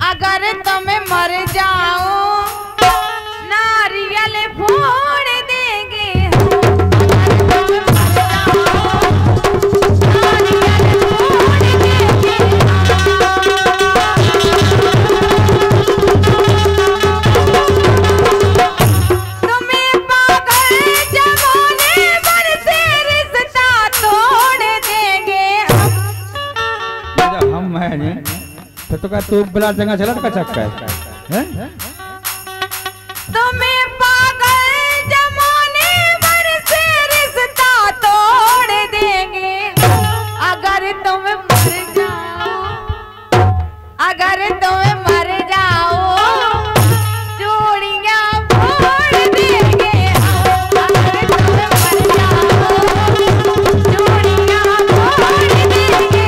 अगर तुम मर जाओ नारियल फोड़ देंगे तुम्हें पागल जमाने भर से रिश्ता तोड़ देंगे हम है नहीं तो का तू बला जगह चला तो का चक्का है तुम्हें पागल जमाने भर से रिश्ता तोड़ देंगे अगर तुम मर जाओ अगर तुम मर जाओ जोड़ियां फोड़ देंगे अगर तुम मर जाओ जोड़ियां फोड़ देंगे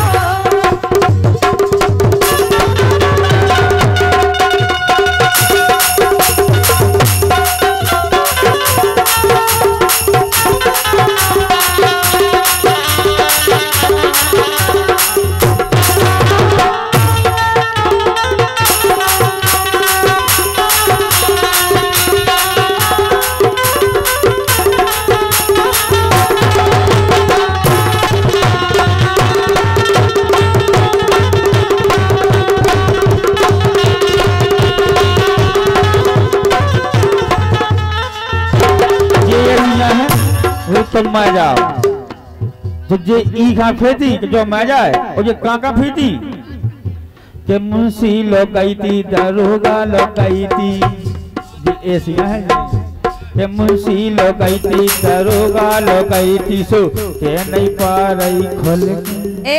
तुम मैं जाओ तो जे ई खा फेती जो मैं जाए और जे का फेती के मुंशी लोग गई थी दरोगा लोग गई थी ये ऐसी है के मुंशी लोग गई थी दरोगा लोग गई थी सो के नहीं पा रही खोल ए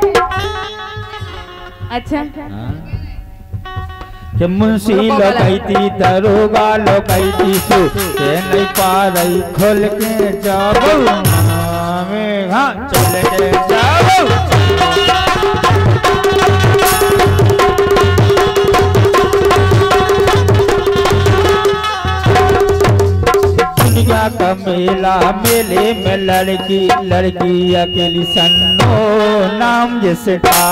अच्छा के मुंशी लोग गई थी दरोगा लोग गई थी सो के नहीं पा रही खोल के जाओ हाँ चले के जाओ दुनिया का मेला मेले में लड़की लड़की अकेली सन्नो नाम जैसे था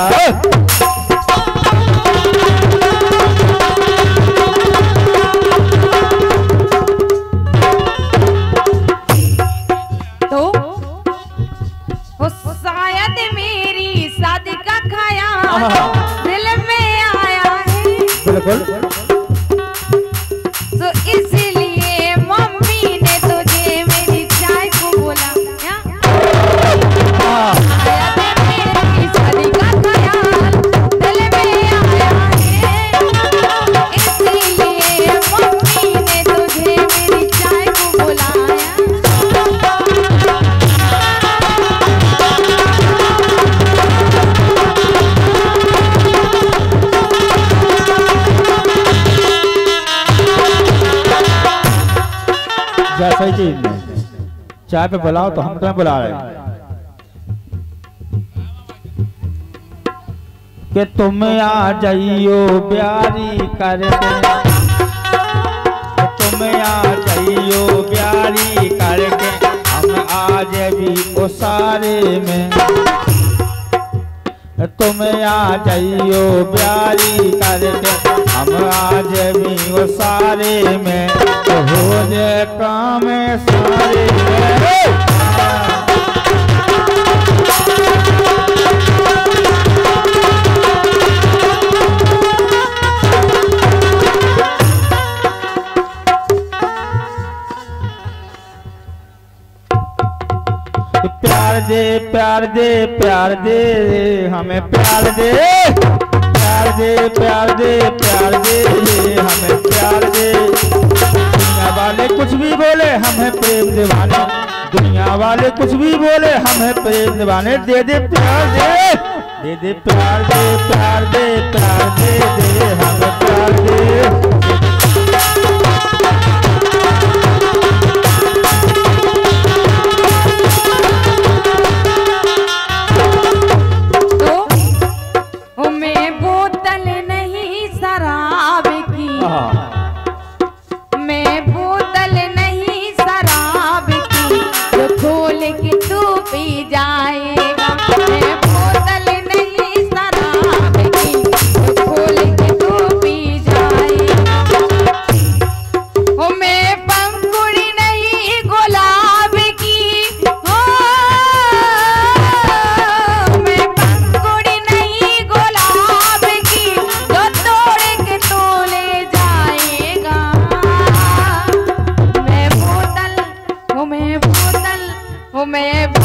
दिल में आया है तो इसलिए मम्मी ने तुझे मेरी चाय को बोला आया मेरी शादी का ख्याल दिल में आया है इसलिए मम्मी ने तुझे मेरी चाय को बुलाया सही चीज नहीं चाय पे बुलाओ तो हम तुम्हें बुला रहे हैं कि तुम आ जाइयो प्यारी करके तुम आ जाइयो प्यारी करके हम आज भी उसारे में तुम आ जाइयो प्यारी करके हम आज भी उसारे में तो हो जाए काम सारे प्यार दे प्यार दे प्यार दे हमें प्यार दे प्यार दे प्यार दे प्यार दे हमें प्यार दे दुनिया वाले कुछ भी बोले हमें प्रेम दीवाने दुनिया वाले कुछ भी बोले हमें प्रेम दीवाने दे दे प्यार दे दे दे प्यार दे प्यार दे प्यार दे दे हमें प्यार दे जाएगा मैं बोतल नहीं शराब की तो खोल के तू ओ मैं